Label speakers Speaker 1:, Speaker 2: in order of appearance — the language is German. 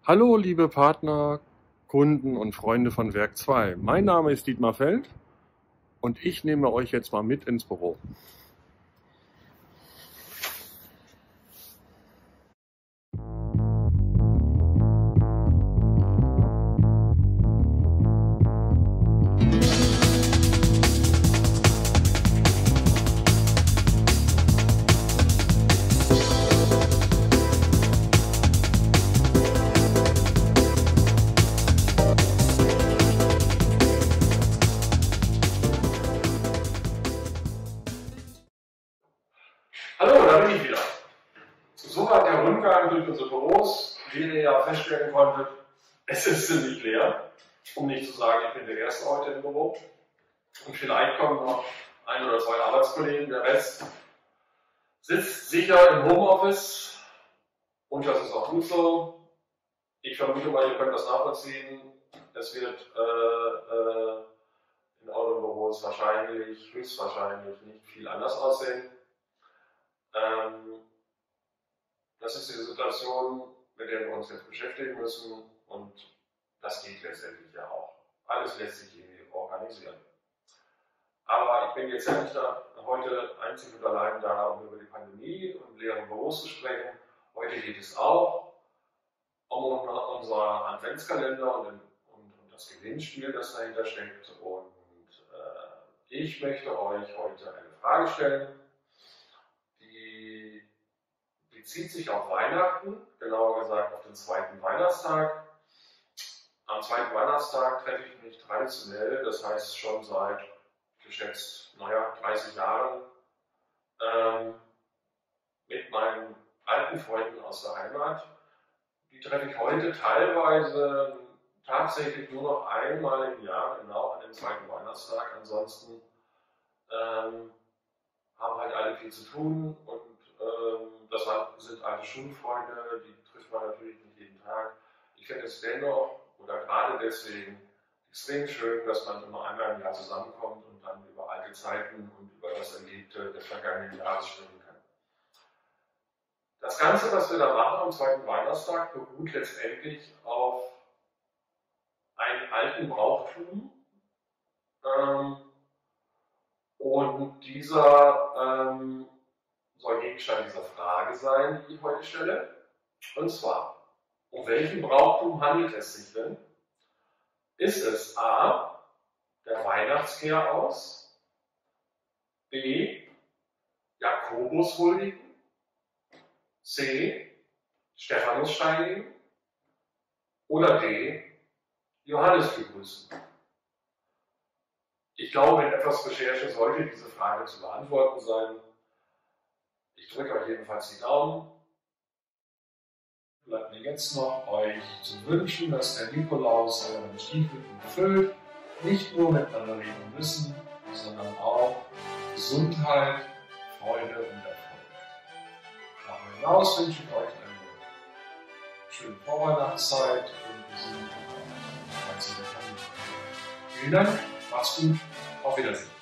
Speaker 1: Hallo liebe Partner, Kunden und Freunde von Werk 2. Mein Name ist Dietmar Feld und ich nehme euch jetzt mal mit ins Büro.
Speaker 2: Hallo, da bin ich wieder. Soweit der Rundgang durch unsere Büros. Wie ihr ja feststellen konntet, es ist ziemlich leer. Um nicht zu sagen, ich bin der Erste heute im Büro. Und vielleicht kommen noch ein oder zwei Arbeitskollegen. Der Rest sitzt sicher im Homeoffice. Und das ist auch gut so. Ich vermute mal, ihr könnt das nachvollziehen. Es wird in euren Büros wahrscheinlich, höchstwahrscheinlich nicht viel anders aussehen. Das ist die Situation, mit der wir uns jetzt beschäftigen müssen, und das geht letztendlich ja auch. Alles lässt sich irgendwie organisieren. Aber ich bin jetzt ja nicht heute einzig und allein da, um über die Pandemie und leeren Büros zu sprechen. Heute geht es auch um unser Adventskalender und das Gewinnspiel, das dahinter steckt. Und ich möchte euch heute eine Frage stellen. Die bezieht sich auf Weihnachten, genauer gesagt auf den zweiten Weihnachtstag. Am zweiten Weihnachtstag treffe ich mich traditionell, das heißt schon seit geschätzt 30 Jahren, mit meinen alten Freunden aus der Heimat. Die treffe ich heute teilweise tatsächlich nur noch einmal im Jahr, genau an dem zweiten Weihnachtstag. Ansonsten haben halt alle viel zu tun, und das sind alte Schulfreunde, die trifft man natürlich nicht jeden Tag. Ich finde es dennoch, oder gerade deswegen, extrem schön, dass man immer einmal im Jahr zusammenkommt und dann über alte Zeiten und über das Erlebte des vergangenen Jahres sprechen kann. Das Ganze, was wir da machen am zweiten Weihnachtstag, beruht letztendlich auf einem alten Brauchtum. Und dieser soll Gegenstand dieser Frage sein, die ich heute stelle. Und zwar, um welchen Brauchtum handelt es sich denn? Ist es A, der Weihnachtskehraus, B, Jakobus huldigen, C, Stephanus steinigen oder D, Johannes begrüßen? Ich glaube, mit etwas Recherche sollte diese Frage zu beantworten sein. Ich drücke euch jedenfalls die Daumen. Bleibt mir jetzt noch, euch zu wünschen, dass der Nikolaus euren Stiefel füllt, nicht nur mit mandarinen Nüssen, sondern auch Gesundheit, Freude und Erfolg. Darüber hinaus wünsche ich euch eine schöne Vorweihnachtszeit und gesunde Familie. Vielen Dank, macht's gut, auf Wiedersehen.